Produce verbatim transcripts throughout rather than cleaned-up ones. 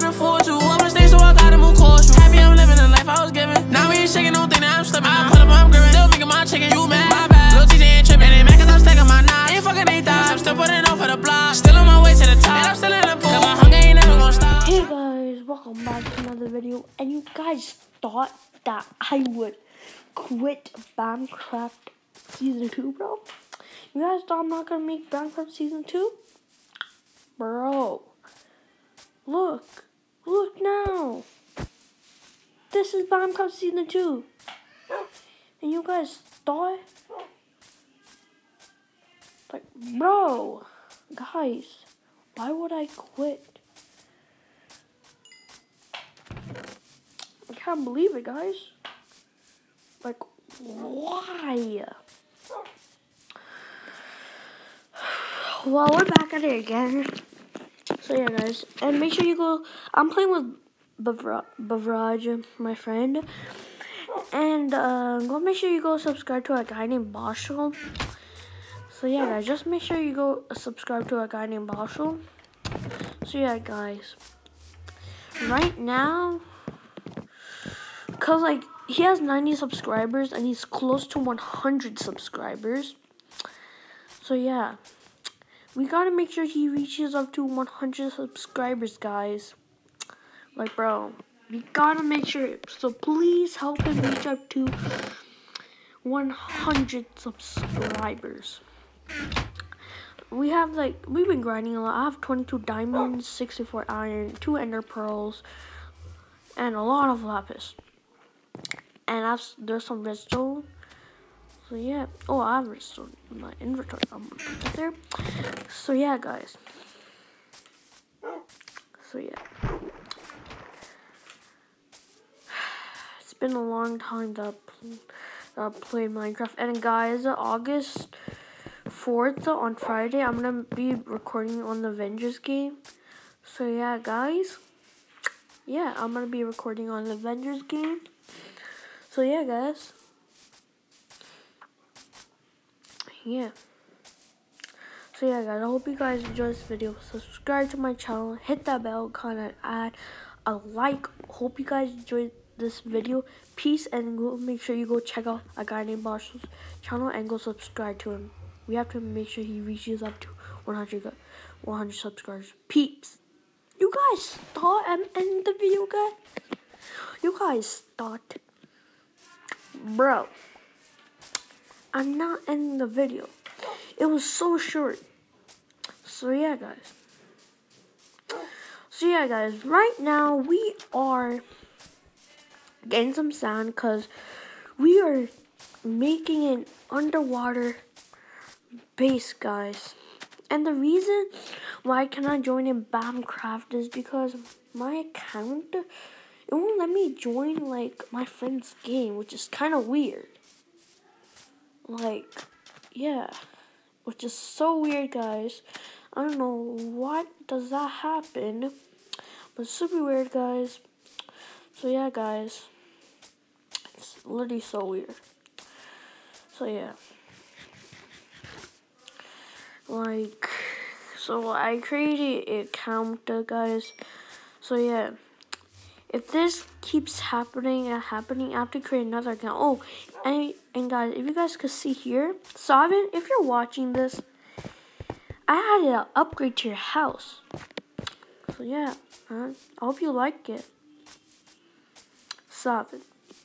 can afford to. I'm a stay, so I gotta move cautious. Happy I'm living the life I was given. Now we ain't shaking, don't think that I'm slipping. I put up, I'm gripping. Still making my chicken, you mad? My bad. Lil' T J ain't tripping. Ain't mad cause I'm stacking my knives. Ain't fucking eight thighs. I'm still putting on for the block. Still on my way to the top. And I'm still in the pool. Cause my hunger ain't never gonna stop. Hey guys, welcome back to another video. And you guys thought that I would quit Bamcraft Season two, bro? You guys thought I'm not gonna make Bamcraft Season two? Bro, look, look now. This is Bamcraft Season two. And you guys thought, like, bro, guys, why would I quit? I can't believe it, guys. Like, why? Well, we're back at it again. So yeah, guys, and make sure you go. I'm playing with Bavra Bavraj, my friend, and uh, go make sure you go subscribe to a guy named Bashal. So yeah, guys, just make sure you go subscribe to a guy named Bashal. So yeah, guys, right now, cause like he has ninety subscribers and he's close to one hundred subscribers. So yeah, we gotta make sure he reaches up to one hundred subscribers, guys. Like, bro, we gotta make sure. So please help him reach up to one hundred subscribers. We have like we've been grinding a lot. I have twenty-two diamonds, sixty-four iron, two ender pearls, and a lot of lapis. And I've, there's some redstone. So yeah. Oh, I have redstone in my inventory. I'm gonna put that there. So yeah, guys. So yeah. It's been a long time that I played Minecraft. And guys, August fourth on Friday, I'm gonna be recording on the Avengers game. So yeah, guys. Yeah, I'm gonna be recording on the Avengers game. So yeah, guys. Yeah. So yeah, guys, I hope you guys enjoyed this video. Subscribe to my channel, hit that bell icon, and add a like. Hope you guys enjoyed this video. Peace, and go make sure you go check out a guy named Boshal's channel and go subscribe to him. We have to make sure he reaches up to one hundred, one hundred subscribers. Peeps. You guys thought I'm ending the video, guys? You guys thought, bro, I'm not ending the video. It was so short. So yeah, guys. So yeah, guys. Right now we are getting some sand because we are making an underwater base, guys. And the reason why I cannot join in Bamcraft is because my account, it won't let me join like my friend's game, which is kind of weird. Like, yeah, which is so weird, guys. I don't know what does that happen, but it's super weird, guys. So yeah, guys, it's literally so weird. So yeah, like, so I created an account, guys. So yeah, if this keeps happening and happening, I have to create another account. Oh, and, and guys, if you guys could see here, Savin, if you're watching this, I had to upgrade to your house. So yeah, uh, I hope you like it. Savin.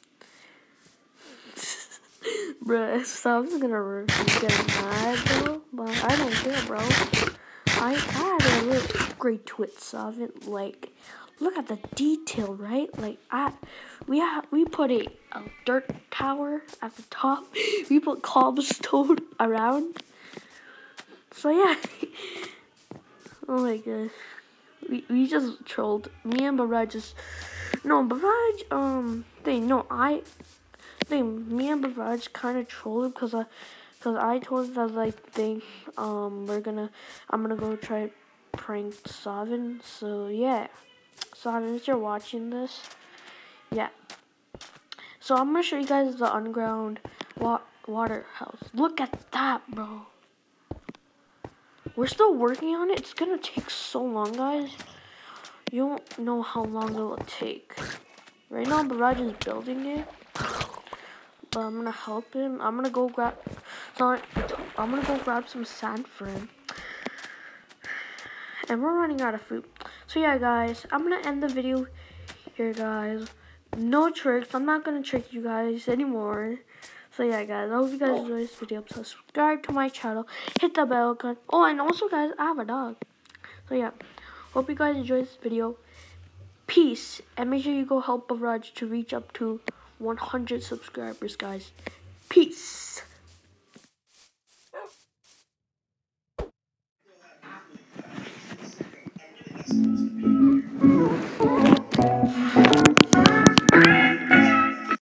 Bruh, Savin's gonna get mad, bro. But I don't care, bro. I, I had to really upgrade to it, Savin. Like, look at the detail, right? Like, I, we have, we put a, a dirt tower at the top. We put cobblestone around. So yeah. Oh my god. We we just trolled. Me and Barrage just no Barrage um thing no I think me and Barrage kind of trolled because I because I told him that like thing um we're gonna I'm gonna go try prank Savin. So yeah. Savin, if you're watching this, yeah. So I'm gonna show you guys the underground wa water house. Look at that, bro. We're still working on it. It's gonna take so long, guys. you don't know how long it will take. Right now, Barrage is building it, but I'm gonna help him. I'm gonna go grab. Sorry, I'm gonna go grab some sand for him. And we're running out of food. So yeah, guys, I'm gonna end the video here, guys. No tricks. I'm not gonna trick you guys anymore. So yeah, guys, I hope you guys enjoyed this video. Subscribe to my channel. Hit the bell icon. Oh, and also, guys, I have a dog. So yeah, hope you guys enjoyed this video. Peace, and make sure you go help Barrage to reach up to one hundred subscribers, guys. Peace.